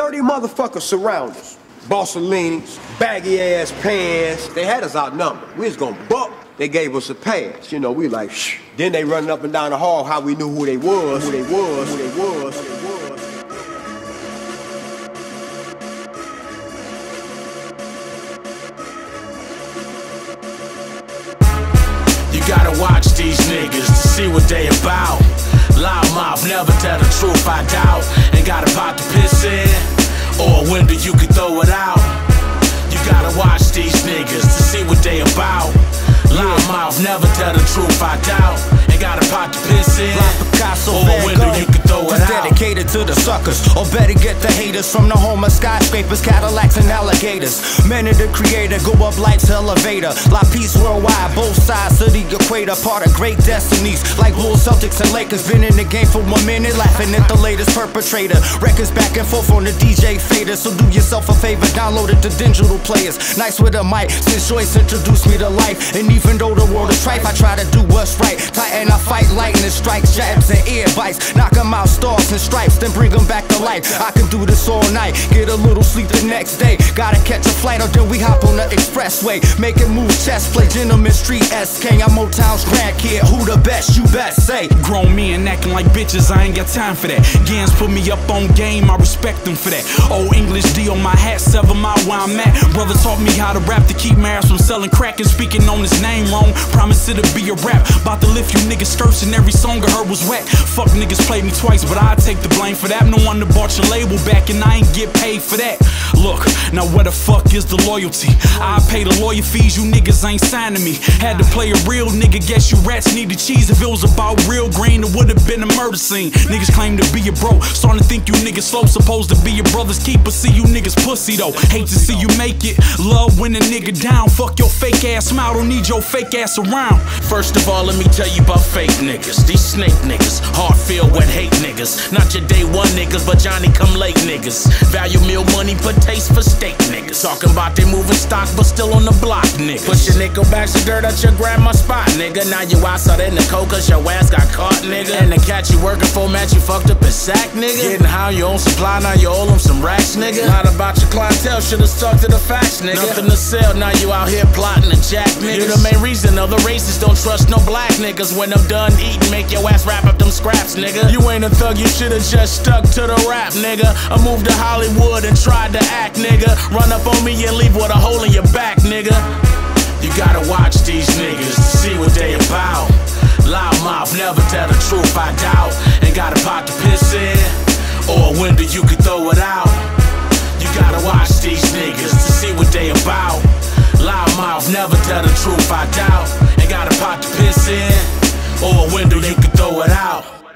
30 motherfuckers surround us. Bossolinis, baggy ass pants. They had us outnumbered. We was gonna buck. They gave us a pass. You know, we like, shh. Then they running up and down the hall how we knew who they was, who they was, who they was, who they was. You gotta watch these niggas to see what they about. Loud mouth, never tell the truth, I doubt. Ain't got a pot to piss in, or a window you can throw it out. You gotta watch these niggas to see what they about. Loud mouth, never tell the truth, I doubt. Ain't got a pot to piss in, Picasso, or a window you can throw it out. Dedicated to the suckers, or better get the haters. From the home of skyscrapers, Cadillacs and alligators. Men of the creator, go up life's elevator. Like peace worldwide, both sides of the equator. Part of great destinies, like Bulls, Celtics, and Lakers. Been in the game for 1 minute, laughing at the latest perpetrator. Records back and forth on the DJ fader. So do yourself a favor, download it to digital players. Nice with a mic, since Joyce introduced me to life. And even though the world is strife, I try to do what's right. Tighten, I fight lightning strikes, jabs and ear bites. Knock them out, stars and stripes, then bring them back to life. I can do this all night, get a little sleep the next day. Gotta catch a flight or then we hop on the expressway. Making moves, chess play, Gentleman Street SK. I'm Motown's grandkid, who the best, you best say. Grown men acting like bitches, I ain't got time for that. Gans put me up on game, I respect them for that. Old English D on my hat, 7 mile where I'm at. Brother taught me how to rap to keep my ass from selling crack and speaking on his name wrong. Promise it'll be a rap, about to lift you niggas skirts and every song I heard was whack. Fuck niggas played me twice, but I take the blame for that. No one that bought your label back and I ain't get paid for that. Look, now where the fuck is the loyalty? I pay the lawyer fees, you niggas ain't signing me. Had to play a real nigga, guess you rats need the cheese. If it was about real green, it would've been a murder scene. Niggas claim to be your bro, starting to think you niggas slow. Supposed to be your brother's keeper, see you niggas pussy though. Hate to see you make it, love when a nigga down. Fuck your fake ass smile, don't need your fake ass around. First of all, let me tell you about fake niggas. These snake niggas, hard feel wet hate niggas. Not your day one niggas, but Johnny come late niggas. Value meal money, but taste for steak niggas. Talking about they moving stock, but still on the block niggas. Push your nickel bags of dirt at your grandma's spot, nigga. Now you outside in the coke cause your ass got caught, nigga. And the cat you working for, match you fucked up a sack, nigga. Getting how you own supply, now you owe them some racks, nigga. Not about your clientele, should've stuck to the facts, nigga. Nothing to sell, now you out here plotting to jack, nigga. You're the main reason other racists don't trust no black niggas. When I'm done eating, make your ass wrap up them scraps, nigga. You ain't a thug, you should've just stuck to the rap, nigga. I moved to Hollywood and tried to act, nigga. Run up on me and leave with a hole in your back, nigga. You gotta watch these niggas to see what they about. Loud mouth, never tell the truth, I doubt. Ain't got a pot to piss in, or a window you can throw it out. You gotta watch these niggas to see what they about. Loud mouth, never tell the truth, I doubt. Ain't got a pot to piss in, or a window you can throw it out.